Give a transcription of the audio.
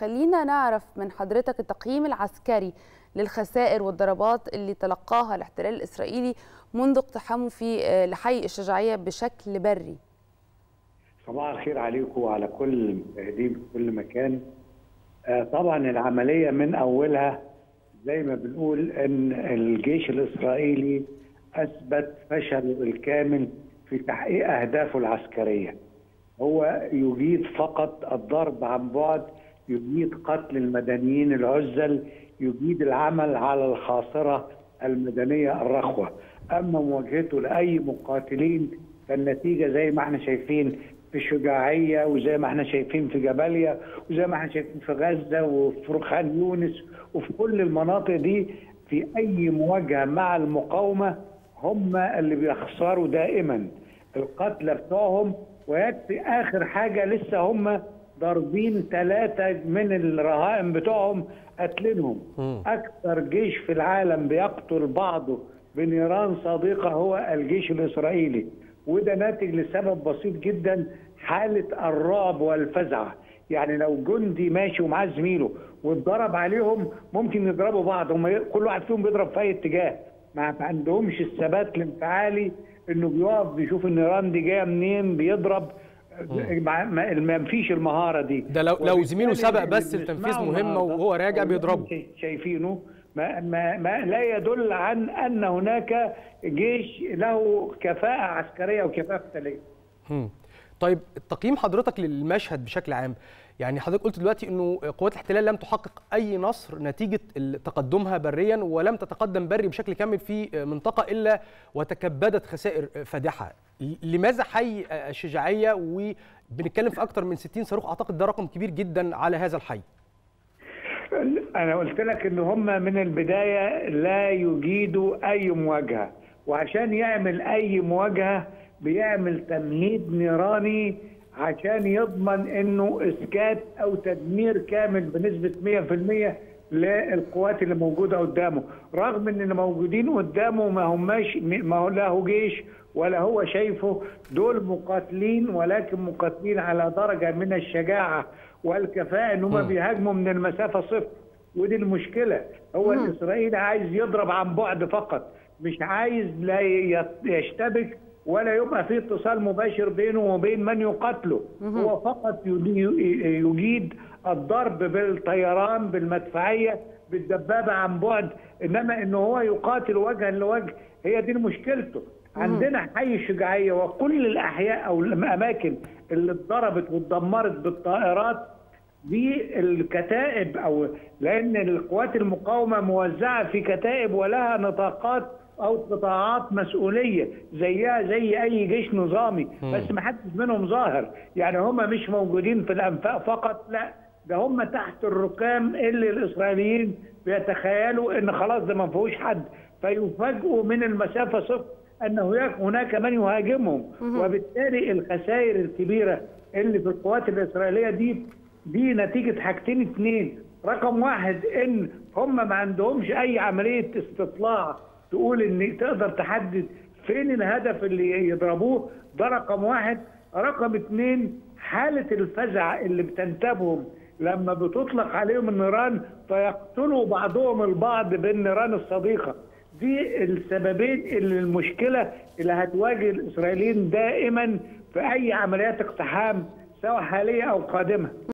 خلينا نعرف من حضرتك التقييم العسكري للخسائر والضربات اللي تلقاها الاحتلال الإسرائيلي منذ اقتحامه في لحي الشجاعية بشكل بري. صباح الخير عليكم وعلى كل المشاهدين في كل مكان. طبعا العملية من أولها زي ما بنقول إن الجيش الإسرائيلي أثبت فشله الكامل في تحقيق أهدافه العسكرية. هو يجيد فقط الضرب عن بعد، يجيد قتل المدنيين العزل، يجيد العمل على الخاصرة المدنية الرخوة. أما مواجهته لأي مقاتلين فالنتيجة زي ما احنا شايفين في الشجاعية، وزي ما احنا شايفين في جباليا، وزي ما احنا شايفين في غزة وفي خان يونس وفي كل المناطق دي. في أي مواجهة مع المقاومة هم اللي بيخسروا دائما، القتلى بتوعهم. ويكفي آخر حاجة لسه هم ضاربين 3 من الرهائن بتوعهم قتلينهم. أكثر جيش في العالم بيقتل بعضه بنيران صديقة هو الجيش الإسرائيلي، وده ناتج لسبب بسيط جدا، حالة الرعب والفزع. يعني لو جندي ماشي ومعاه زميله واتضرب عليهم ممكن يضربوا بعض، هم كل واحد فيهم بيضرب في أي اتجاه، ما عندهمش الثبات الانفعالي انه بيقف بيشوف النيران دي جايه منين بيضرب. ما فيش المهاره دي. ده لو زميله سبق بس لتنفيذ مهمه وهو راجع بيضربه. شايفينه ما لا يدل عن ان هناك جيش له كفاءه عسكريه وكفاءه قتاليه. طيب تقييم حضرتك للمشهد بشكل عام، يعني حضرتك قلت دلوقتي انه قوات الاحتلال لم تحقق اي نصر نتيجه تقدمها بريا، ولم تتقدم بري بشكل كامل في منطقه الا وتكبدت خسائر فادحه. لماذا حي الشجاعيه وبنتكلم في اكثر من 60 صاروخ؟ اعتقد ده رقم كبير جدا على هذا الحي. انا قلت لك ان هم من البدايه لا يجيدوا اي مواجهه، وعشان يعمل اي مواجهه بيعمل تمهيد نيراني عشان يضمن انه اسكات او تدمير كامل بنسبه 100% للقوات اللي موجوده قدامه، رغم ان اللي موجودين قدامه ما هو له جيش ولا هو شايفه. دول مقاتلين، ولكن مقاتلين على درجه من الشجاعه والكفاءه ان هم بيهاجموا من المسافه صفر، ودي المشكله. هو الاسرائيلي عايز يضرب عن بعد فقط، مش عايز لا يشتبك ولا يبقى في اتصال مباشر بينه وبين من يقاتله. هو فقط يجيد الضرب بالطيران بالمدفعيه بالدبابه عن بعد، انما انه هو يقاتل وجها لوجه هي دي مشكلته. عندنا حي الشجاعيه وكل الاحياء او الاماكن اللي اتضربت واتدمرت بالطائرات دي الكتائب، او لان القوات المقاومه موزعه في كتائب ولها نطاقات او قطاعات مسؤوليه زيها زي اي جيش نظامي، بس ما حدش منهم ظاهر. يعني هم مش موجودين في الانفاق فقط، لا ده هم تحت الركام اللي الاسرائيليين بيتخيلوا ان خلاص ده ما فيهوش حد، فيفاجئوا من المسافه صفر ان هناك من يهاجمهم. وبالتالي الخسائر الكبيره اللي في القوات الاسرائيليه دي نتيجه حاجتين اتنين. رقم واحد ان هم ما عندهمش اي عمليه استطلاع تقول ان تقدر تحدد فين الهدف اللي يضربوه، ده رقم واحد. رقم اتنين حالة الفزع اللي بتنتابهم لما بتطلق عليهم النيران فيقتلوا بعضهم البعض بالنيران الصديقة. دي السببين اللي المشكلة اللي هتواجه الإسرائيليين دائما في أي عمليات اقتحام سواء حالية أو قادمة.